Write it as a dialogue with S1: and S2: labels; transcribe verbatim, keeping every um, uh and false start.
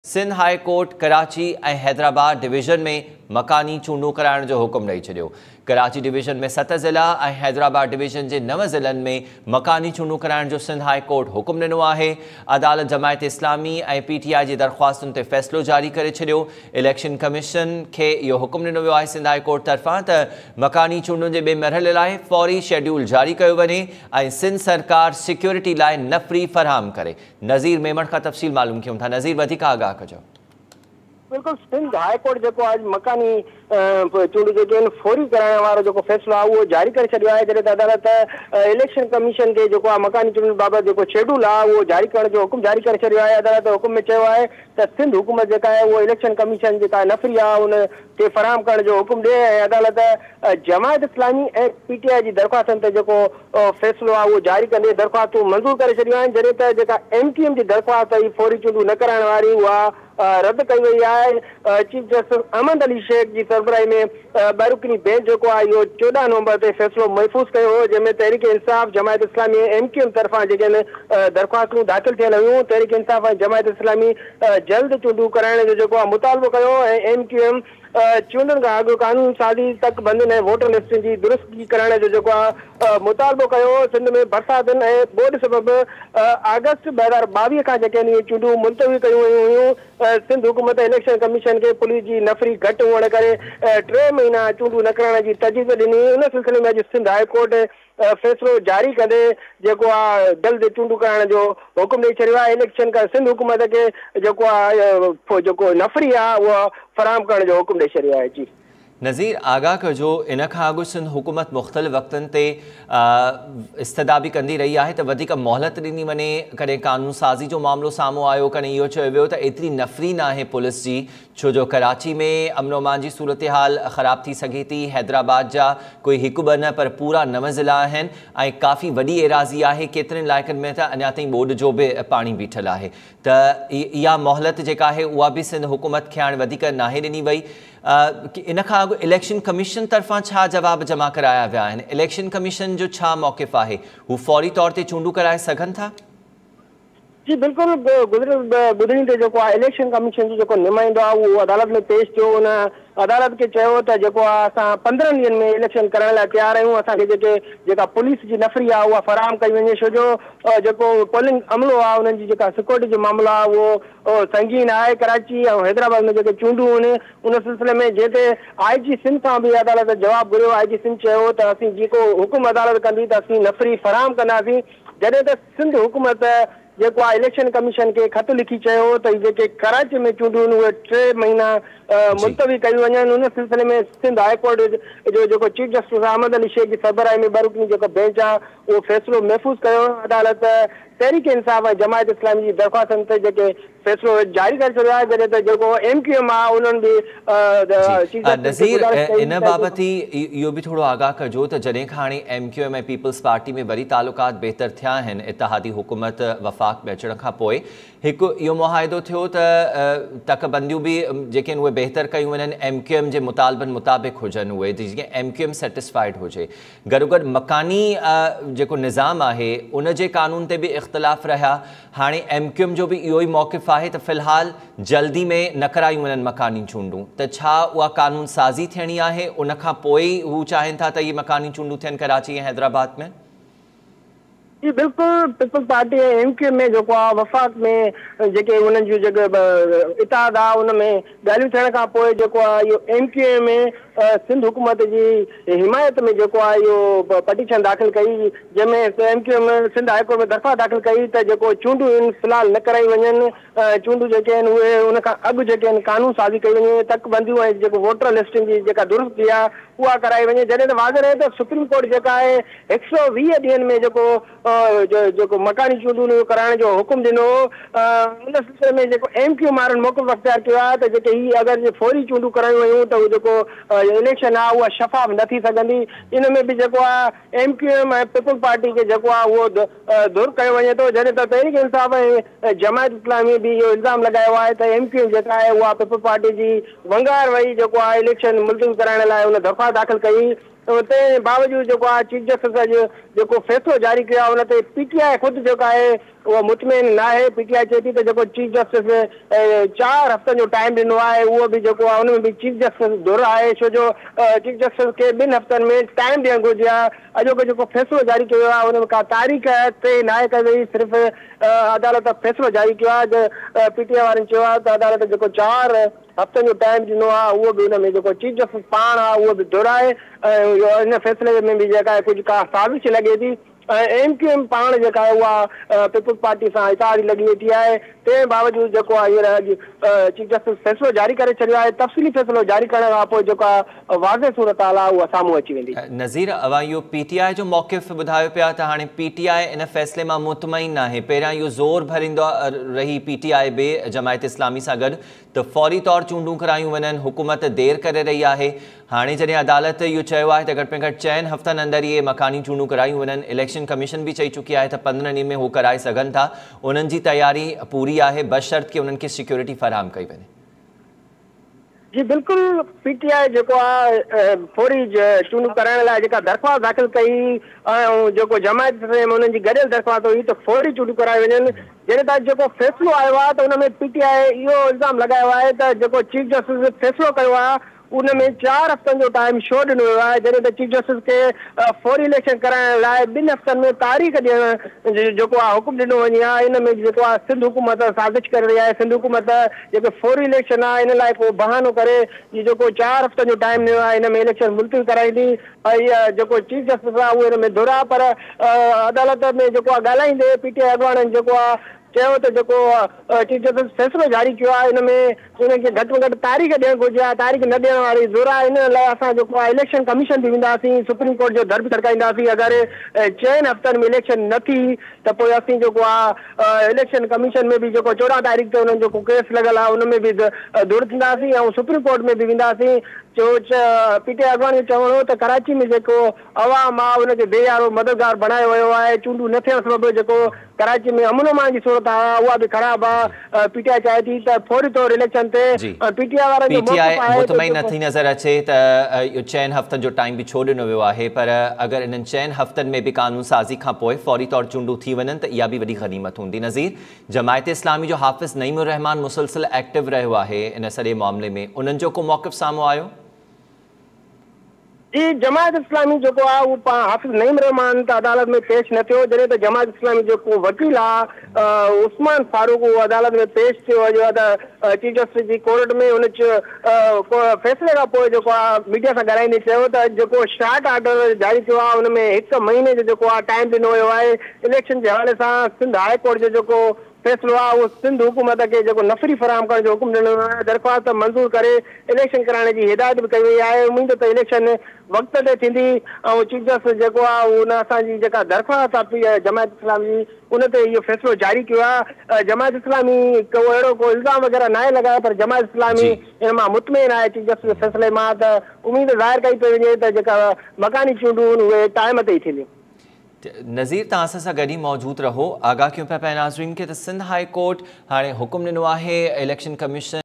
S1: Sindh High court Karachi ऐं Hyderabad division में मकानी चूंडूं कराइण जो हुकुम ॾेई छॾियो। कराची डिवीज़न में सत ज़िला ऐं हैदराबाद डिवीज़न जे नव ज़िलनि में मकानी चूंडूं कराइण जो सिंध हाई कोर्ट हुकुम ॾिनो आहे। अदालत जमायत इस्लामी ऐं पी टी आई जी दरख़्वास्तुनि ते फ़ैसिलो जारी करे छॾियो। इलेक्शन कमीशन खे इहो हुकुम ॾिनो वियो आहे सिंध हाई कोर्ट तरफ़ां त मकानी चूंडुनि जे ॿिए मरहले लाइ फ़ौरी शेड्यूल जारी कयो वञे ऐं सिंध सरकार सिक्योरिटी लाइ नफ़री फ़राहम करे। नज़ीर मेमण खां तफ़सील मालूम कयूं था। नज़ीर, वधीक आगाह कजो।
S2: बिल्कुल, सिंध हाई कोर्ट जो आज मकानी चूंडू जो फौरी कराने वालो जो फैसलो है वो जारी कर छो है। जैसे अदालत इलेक्शन कमीशन के जो मकानी चूंडू बाबत जो शेड्यूल है वो जारी करने जो हुकुम जारी कर छो है। अदालत हुकुम में है तो सिंध हुकूमत जो है वो इलेक्शन कमीशन जो नफरी है उन के फराहम करने जो हुकुम दे। अदालत जमायत इस्लामी ए पी टी आई की दरख्वास्तन ते जो फैसलो है वो जारी कंदे दरख्वास्तूं मंजूर कर छो है। जैसे जो एम क्यू एम की दरख्वास्त फौरी चूंडू न कराने वाली वह रद्द कई वही है। चीफ जस्टिस अहमद अली शेख की सरबराही में बैरुकनी बेंच जो है चौदह नवंबर से फैसलो महफूज किया हो, जैमें तहरीक इंसाफ जमायत इस्लामी एम क्यू एम तरफा जो दरख्वास्तूं दाखिल थियल हुई। तहरीक इंसाफ और जमायत इस्लामी जल्द चूंडू कराने जो मुतालबो किया। एम क्यू एम चूंडन का अगु कानून साज़ी तक बंद ने वोटर लिस्ट की दुरुस्ती कराने जो मुतालबो किया। सिंध में बरसातन ए बोड सबब अगस्त ब हज़ार बावी का चूंडू मुलतवी कयूं हुयूं। सिंध हुकूमत इलेक्शन कमीशन के पुलिस की नफरी घट होने करे टे महीना चूंडू न कराने की तजवीज़ दी। उन सिलसिले में अज सिंध हाई कोर्ट फैसलो जारी कंदे जो जल्द चूंडू कराने जो हुकुम ॾेई छॾियो आहे। इलेक्शन का सिंध हुकूमत के जो नफरी है वो फराहम करने जो हुकुम ॾेई छॾियो आहे। जी
S1: नज़ीर, आगाह कजो, इन खां अॻु सिंध हुकूमत मुख़्तलिफ़ वक़्तनि ते इस्तदा बि कंदी रही आहे त वधीक मोहलत ॾिनी वञे। कॾहिं कानून साज़ी जो मामिलो साम्हूं आयो, कॾहिं इहो चयो वियो त एतिरी नफ़री न आहे पुलिस जी, छो जो कराची में अमन अमान जी सूरत हाल ख़राब थी सघे थी। हैदराबाद जा कोई हिकु ॿ न पर पूरा नव ज़िला आहिनि ऐं काफ़ी वॾी एराज़ी आहे। केतिरनि इलाइक़नि में त अञा ताईं ॿोॾि जो बि पाणी बीठल आहे। त इहा मोहलत जेका आहे उहा बि सिंध हुकूमत खे हाणे वधीक नाहे ॾिनी वई। इन खां अॻु इलेक्शन कमीशन तरफ़ां छा जवाब जमा कराया विया आहिनि? इलेक्शन कमीशन जो छा मौक़िफ़ आहे? हू फौरी तौर ते चूंडू कराए सघनि था?
S2: जी बिल्कुल, गुज़िरियल बुधनी ते जो इलेक्शन कमीशन जो नुमाइंदो आहे वो अदालत में पेश थियो। उन अदालत के चयो त जेको असां पंद्रहं ॾींहंनि में इलेक्शन करण लाइ तैयार आहियूं। असांखे जेके जेका पुलिस जी नफरी आहे उहा फराहम कई वञे, छो जो जेको पोलिंग अमलो आहे उन्हनि जी जेका सिक्योरिटी जो मामलो आहे उहो संगीन आहे। कराची ऐं हैदराबाद में जेके चूंडूं आहिनि उन सिलसिले में जिते आई जी सिंध खां बि अदालत जवाबु घुरियो। आई जी सिंध चयो त असीं जेको हुकुम अदालत कंदी त असीं नफरी फराहम कंदासीं। जॾहिं त सिंध हुकूमत जो इलेक्शन कमीशन के खत लिखी चयो त जेके कराची में चूंडूं उहे टे महीना मुलतवी कई वञनि। उन सिलसिले में सिंध हाई कोर्ट जो जो चीफ जस्टिस अहमद अली शेख की सरबराही में बैरुकनी जो बेंच आहे वो फैसलो महफूज किया। अदालत तहरीक इंसाफ और जमायत इस्लामी की दरख्वास्तन ते जेके फैसलो जारी कर छॾियो आहे। जॾहिं त जेको एम क्यू एम आहे उन्हनि बि
S1: नज़ीर इन बाबति इहो बि थोरो आगाह कजो त जॾहिं खां हाणे एम क्यू एम ऐं पीपल्स पार्टी में वरी तालुकात बहितर थिया आहिनि इतिहादी हुकूमत वफ़ाक़ में अचण खां पोइ, हिकु इहो मुआहिदो थियो त तकबंदियूं बि जेके उहे बहितर कयूं वञनि, एम क्यू एम जे मुतालबनि मुताबिक़ हुजनि उहे, जीअं एम क्यू एम सेटिस्फाइड हुजे। गॾोगॾु मकानी जेको निज़ाम आहे उन जे कानून ते बि इख़्तिलाफ़ रहिया। हाणे एम क्यू एम जो बि इहो ई मौक़िफ़ आहे त फ़िलहाल जल्दी में न करायूं वञनि मकानी चूंडूं, त छा उहा कानून साज़ी थियणी आहे? उन खां पोइ हू चाहिनि था त इहे मकानी चूंडूं थियनि कराची ऐं हैदराबाद में?
S2: जी बिल्कुल, Peoples Party M Q M में जो वफ़ाक़ में जेके उन्हनि जूं जेके इतिहाद आहे उन में ॻाल्हियूं थियण खां पोइ जेको आहे इहो एम क्यू एम में सिंध हुकूमत जी हिमायत में जेको आहे इहो पटिशन दाख़िल कई, जंहिंमें M Q M Sindh High Court में दरख़्वास्त दाख़िल कई त जेको चूंडूं आहिनि फ़िलहाल न कराई वञनि। चूंडूं जेके आहिनि उहे उन खां अॻु जेके आहिनि कानून साज़ी कई वञे, तकबंदियूं ऐं जेको वोटर लिस्टिंग जी जेका दुरुस्ती आहे उहा कराई वञे। जॾहिं त वाज़ रहे त सुप्रीम कोर्ट जेका आहे हिकु सौ वीह ॾींहंनि में जेको जेको मकानी चूंडूं कराइण जो हुकुम ॾिनो। उन सिलसिले में जेको एम क्यू वारनि मौक़िफ़ अख़्तियार कयो आहे त जेके ही अगरि फौरी चूंडूं करायूं वयूं त उहो जेको इलेक्शन आहे उहा शफ़ाफ़ न थी सघंदी। इन में बि जेको आहे एम क्यू एम ऐं पीपल्स पार्टी खे जेको आहे उहो दूर कयो वञे थो। जॾहिं त तहरीक इंसाफ ऐं जमायत इस्लामी बि इहो इल्ज़ाम लॻायो आहे त एम क्यू एम जेका आहे उहा पीपल्स पार्टी जी वंगार वही जेको आहे इलेक्शन मुलतवी कराइण लाइ उन दरख़्वास्त दाख़िल कई। उते बावजूद जो चीफ जस्टिस जो फैसलो जारी किया उन ते पी टी आई खुद जो है उहो मुतमिन न आहे। पीटीआई चए थी त जेको चीफ जस्टिस चारि हफ़्तनि जो टाइम ॾिनो आहे उहो बि जेको आहे हुन में बि चीफ जस्टिस दुर आहे, छो जो चीफ जस्टिस खे ॿिनि हफ़्तनि में टाइम ॾियणु घुरिजे आहे। अॼोको जेको फ़ैसिलो जारी कयो आहे हुन में का तारीख़ तइ न आहे कई वई, सिर्फ़ु अदालत फ़ैसिलो जारी कयो आहे। पीटीआई वारनि चयो आहे त अदालत जेको चारि हफ़्तनि जो टाइम ॾिनो आहे उहो बि हुन में जेको चीफ जस्टिस पाण आहे उहो बि दुराए ऐं हिन फ़ैसिले में बि जेका आहे कुझु का साज़िश लॻे थी। एम क्यू एम पाण जेका आहे उहा पीपुल्स पार्टी सां इतारी लॻी वेठी आहे। तंहिं बावजूदि जेको आहे हींअर अॼु चीफ जस्टिस फ़ैसिलो जारी करे छॾियो आहे। तफ़सीली फ़ैसिलो जारी करण खां पोइ जेका वाज़े सूरत हाल आहे उहा साम्हूं अची वेंदी।
S1: नज़ीर, अवां इहो पीटीआई जो मौक़िफ़ ॿुधायो पिया त हाणे पीटीआई इन फ़ैसिले मां मुतमइन आहे। पहिरियां इहो ज़ोर भरींदो रही पीटीआई बि जमायत इस्लामी सां गॾु त फ़ौरी तौरु चूंडूं करायूं वञनि, हुकूमत देरि करे रही आहे। हाणे जॾहिं अदालत इहो चयो आहे त घटि में घटि चइनि हफ़्तनि अंदरि इहे मकानी चूंडूं करायूं वञनि, इलेक्शन कमीशन भी चई चुकी है पंद्रह ॾींहं में वो कराए सघनि था, उन्हनि जी तैयारी पूरी है बशर्त कि उन्हनि खे सिक्योरिटी फराहम कई वञे।
S2: जी बिल्कुल, पीटीआई जेको आहे फौरी चूंडूं कराइण लाइ जेका दरख़्वास्त दाख़िल कई ऐं जेको जमायत में उन्हनि जी गॾियल दरख़्वास्त हुई त फौरी चूंडूं कराए वञनि। जॾहिं त जेको फ़ैसिलो आयो आहे त उन में पीटीआई इहो इल्ज़ाम लॻायो आहे त जेको चीफ जस्टिस फ़ैसिलो कयो आहे उन में चारि हफ़्तनि जो टाइम छो ॾिनो वियो आहे, जॾहिं त चीफ जस्टिस खे फौरी इलेक्शन कराइण लाइ ॿिनि हफ़्तनि में तारीख़ ॾियण जेको आहे हुकुम ॾिनो वञे आहे। इन में जेको आहे सिंध हुकूमत साज़िश करे रही आहे। सिंध हुकूमत जेको फौरी इलेक्शन आहे इन लाइ को बहानो करे इहो जेको चारि हफ़्तनि जो टाइम ॾिनो आहे इन में इलेक्शन मुलतवी कराईंदी ऐं इहा जेको चीफ जस्टिस आहे उहो इन में दुरा। पर अदालत में जेको आहे ॻाल्हाईंदे पीटीआई अॻवाननि जेको आहे चयो त जेको चीफ जस्टिस फ़ैसिलो जारी कयो आहे इन में उनखे घटि में घटि तारीख़ ॾियणु घुरिजे आहे, तारीख़ न ॾियण वारी ज़ोर आहे। इन लाइ असां जेको आहे इलेक्शन कमीशन बि वेंदासीं, सुप्रीम कोर्ट जो दर बि खड़काईंदासीं। अगरि चइनि हफ़्तनि में इलेक्शन न थी त पोइ असीं जेको आहे इलेक्शन कमीशन में बि जेको चोॾहं तारीख़ ते उन्हनि जेको केस लॻल आहे उन में बि दूर थींदासीं ऐं सुप्रीम कोर्ट में बि वेंदासीं। जो पीटीआई अॻवान जो चवणो हो त कराची में जेको अवाम आहे उनखे बेयारो मददगार बणायो वियो आहे। चूंडूं न थियण सबबि जेको कराची में अमन अमान जी सूरत आहे उहा बि ख़राब आहे। पीटीआई चाहे थी त फौरी तौर इलेक्शन ते पीटीआई वारनि जो
S1: पीटीआई मुतमइन नथी नज़र अचे त चइनि हफ़्तनि जो टाइम बि छो ॾिनो वियो आहे, पर अगरि इन्हनि चइनि हफ़्तनि में बि कानून साज़ी खां पोइ फौरी तौर चूंडूं थी वञनि त इहा बि वॾी गनीमत हूंदी। नज़ीर, जमायत इस्लामी जो हाफ़िज़ नईमुर रहमान मुसलसिल एक्टिव रहियो आहे इन सॼे मामले में, उन्हनि जो को मौक़िफ़ साम्हूं आयो?
S2: जी, जमायत इस्लामी जेको आहे उहो हाफ़िज़ नईम रहमान त अदालत में पेश न थियो, जॾहिं त जमायत इस्लामी जेको वकील आहे उस्मान फारूक उहो अदालत में पेश थियो आहे त चीफ जस्टिस जी कोर्ट में उन फ़ैसिले खां पोइ जेको आहे मीडिया सां ॻाल्हाईंदे चयो त जेको शार्ट ऑर्डर जारी थियो आहे उन में हिकु महीने जो जेको आहे टाइम ॾिनो वियो आहे। इलेक्शन जे हवाले सां सिंध हाई कोर्ट जो जेको फ़ैसिलो आहे उहो सिंध हुकूमत खे जेको नफ़री फराहम करण जो हुकुम ॾिनो वियो आहे, दरख़्वास्त मंज़ूर करे इलेक्शन कराइण जी हिदायत बि कई वई आहे। उमेद त इलेक्शन वक़्त ते थींदी ऐं चीफ जस्टिस जेको आहे उन असांजी जेका दरख़्वास्त आहे जमायत इस्लामी जी उन ते इहो फ़ैसिलो जारी कयो आहे। जमायत इस्लामी को अहिड़ो को इल्ज़ाम वग़ैरह न आहे लॻायो, पर जमायत इस्लामी इन मां मुतमिन आहे चीफ जस्टिस फ़ैसिले मां। त उमेद ज़ाहिर कई पई वञे त जेका मकानी चूंडूं उहे टाइम ते ई थींदियूं।
S1: नज़ीर, तव्हां असां सां गॾु ई मौजूदु रहो। आगाह कयूं पिया पिया नाज़रीन खे त सिंध हाई कोर्ट हाणे हुकुम ॾिनो आहे इलेक्शन कमीशन